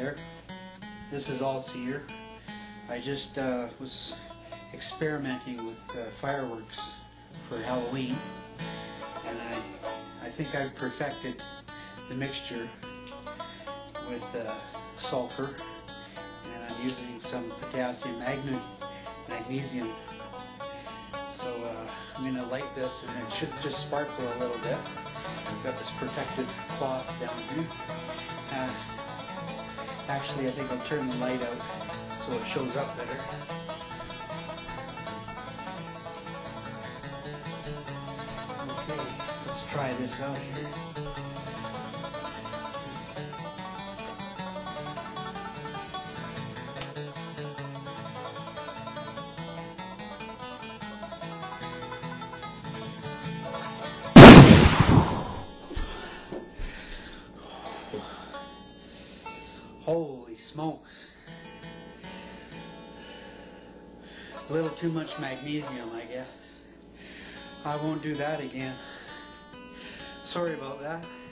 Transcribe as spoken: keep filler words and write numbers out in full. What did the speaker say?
there. This is all cedar. I just uh, was experimenting with uh, fireworks for Halloween, and I, I think I've perfected the mixture with uh, sulfur, and I'm using some potassium magne magnesium. So uh, I'm going to light this, and it should just sparkle a little bit. I've got this protective cloth down here. Uh, actually, I think I'll turn the light out so it shows up better. Okay, let's try this out here. Holy smokes. A little too much magnesium, I guess. I won't do that again. Sorry about that.